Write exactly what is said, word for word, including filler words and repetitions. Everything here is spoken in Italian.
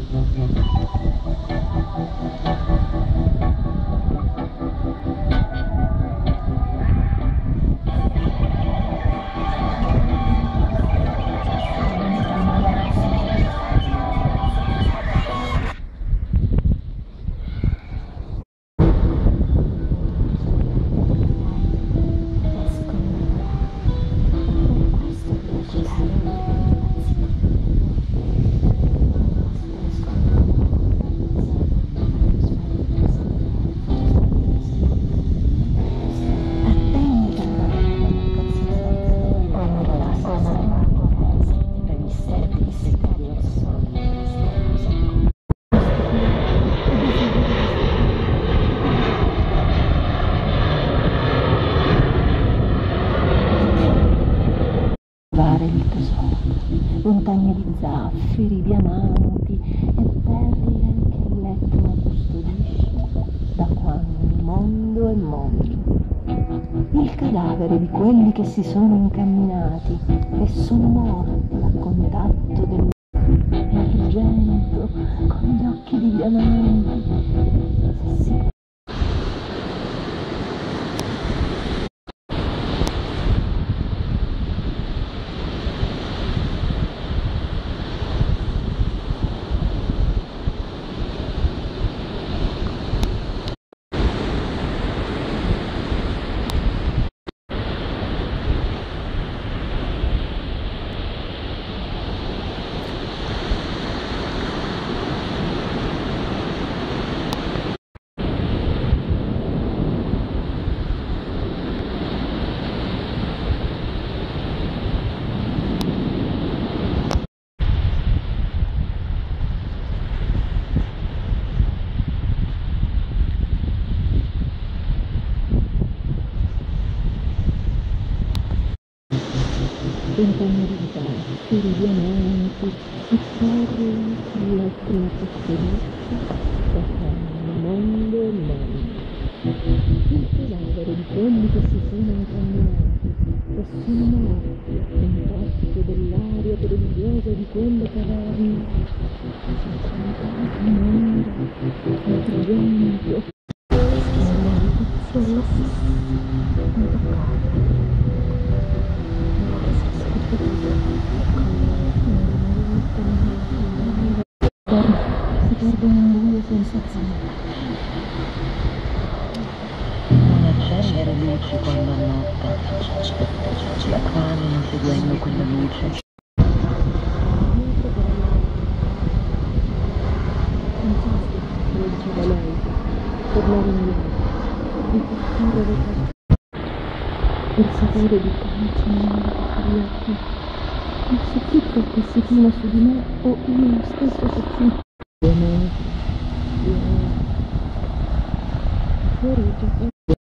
Il tesoro, montagne di zaffiri, diamanti e perle che il letto custodisce da quando il mondo è mondo. Il cadavere di quelli che si sono incamminati e sono morti a contatto del argento con gli occhi di diamanti. Se si montagne di zaffiri, diamanti e perle che il letto custodisce da quando il mondo è mondo. Il cadavere di quelli che si sono incamminati e sono morti a contatto dell'aria prodigiosa di quelle caverne. Senza un mondo, argento, schiena di piccolo, intoccabile. Si perde un buio senza fine. Non accendere luci quando annotta, la quale seguendo quella luce. Lo diceva lei, tornare indietro, ripartire le cose. Il sapore di calcio nero per gli occhi. Non so più che si china su di me o io stesso soffitto. Fuori già